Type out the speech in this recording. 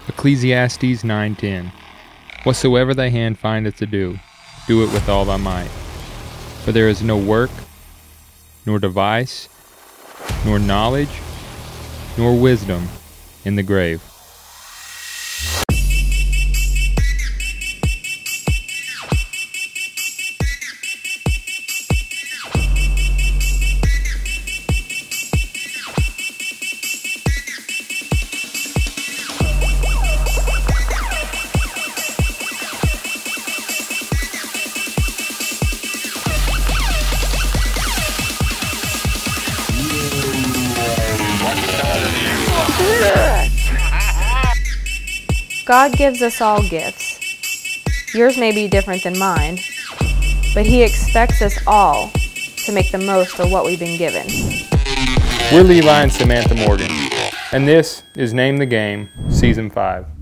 Ecclesiastes 9:10. Whatsoever thy hand findeth to do, do it with all thy might. For there is no work, nor device, nor knowledge, nor wisdom in the grave. God gives us all gifts. Yours may be different than mine, but He expects us all to make the most of what we've been given. We're Levi and Samantha Morgan, and this is Name the Game, Season 5.